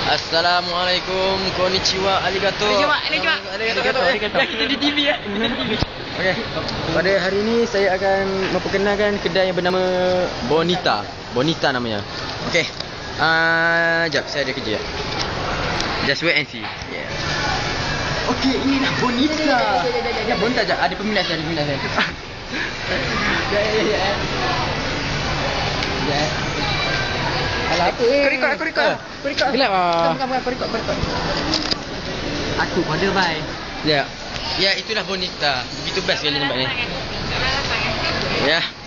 Assalamualaikum, konnichiwa, arigato. Arigato. Kita di TV ya. Okey. Pada hari ini saya akan memperkenalkan kedai yang bernama Bonita. Bonita namanya. Okey. Jap, saya ada kerja. Just wait and see. Yeah. Okey, inilah Bonita. Ya, Bonita jap. Ada peminat saya. Ya. Alah apa? Aku record. Gelap ah. Aku record. Aku pada bye. Ya. Ya, itulah Bonita. Begitu best sekali tempat ni. Ya.